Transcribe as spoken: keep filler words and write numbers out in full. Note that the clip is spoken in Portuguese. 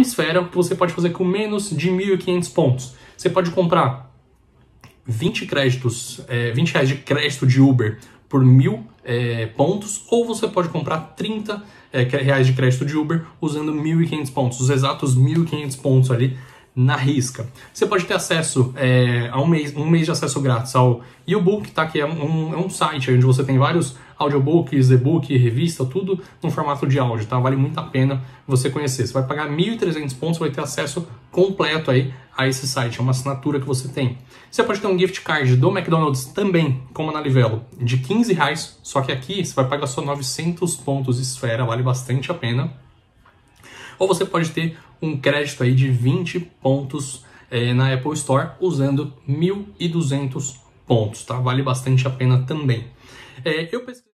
Esfera, que você pode fazer com menos de mil e quinhentos pontos. Você pode comprar vinte créditos, é, vinte reais de crédito de Uber por mil é, pontos, ou você pode comprar trinta é, reais de crédito de Uber usando mil e quinhentos pontos, os exatos mil e quinhentos pontos ali na risca. Você pode ter acesso é, a um mês, um mês de acesso grátis ao YouBook, tá? Que é um, é um site onde você tem vários audiobooks, e-book, revista, tudo no formato de áudio, tá? Vale muito a pena você conhecer. Você vai pagar mil e trezentos pontos, vai ter acesso completo aí a esse site, é uma assinatura que você tem. Você pode ter um gift card do McDonald's também, como na Livelo, de quinze reais, só que aqui você vai pagar só novecentos pontos Esfera, vale bastante a pena. Ou você pode ter um crédito aí de vinte pontos é, na Apple Store usando mil e duzentos pontos, tá? Vale bastante a pena também. É, eu pesquisei